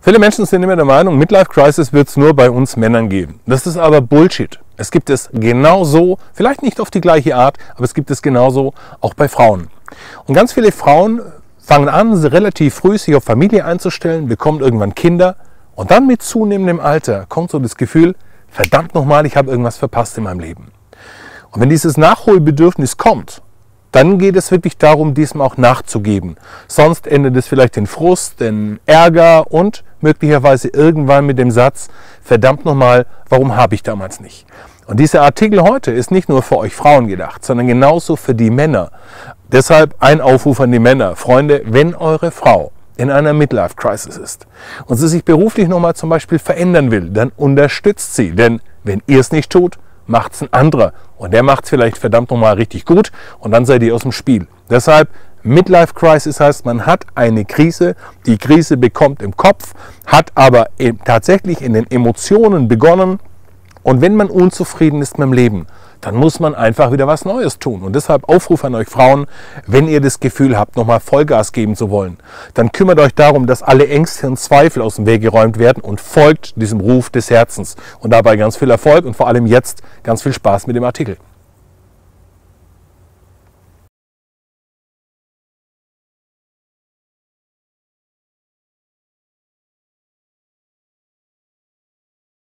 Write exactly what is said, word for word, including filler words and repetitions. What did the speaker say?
Viele Menschen sind immer der Meinung, Midlife Crisis wird es nur bei uns Männern geben. Das ist aber Bullshit. Es gibt es genauso, vielleicht nicht auf die gleiche Art, aber es gibt es genauso auch bei Frauen. Und ganz viele Frauen fangen an, relativ früh sich auf Familie einzustellen, bekommen irgendwann Kinder und dann mit zunehmendem Alter kommt so das Gefühl, verdammt nochmal, ich habe irgendwas verpasst in meinem Leben. Und wenn dieses Nachholbedürfnis kommt, dann geht es wirklich darum, diesem auch nachzugeben. Sonst endet es vielleicht in Frust, in Ärger und möglicherweise irgendwann mit dem Satz, verdammt nochmal, warum habe ich damals nicht? Und dieser Artikel heute ist nicht nur für euch Frauen gedacht, sondern genauso für die Männer. Deshalb ein Aufruf an die Männer. Freunde, wenn eure Frau in einer Midlife-Crisis ist und sie sich beruflich nochmal zum Beispiel verändern will, dann unterstützt sie. Denn wenn ihr es nicht tut, macht es ein anderer. Und der macht es vielleicht verdammt nochmal richtig gut und dann seid ihr aus dem Spiel. Deshalb, Midlife Crisis heißt, man hat eine Krise, die Krise bekommt im Kopf, hat aber tatsächlich in den Emotionen begonnen. Und wenn man unzufrieden ist mit dem Leben, dann muss man einfach wieder was Neues tun. Und deshalb Aufruf an euch Frauen, wenn ihr das Gefühl habt, nochmal Vollgas geben zu wollen, dann kümmert euch darum, dass alle Ängste und Zweifel aus dem Weg geräumt werden und folgt diesem Ruf des Herzens. Und dabei ganz viel Erfolg und vor allem jetzt ganz viel Spaß mit dem Artikel.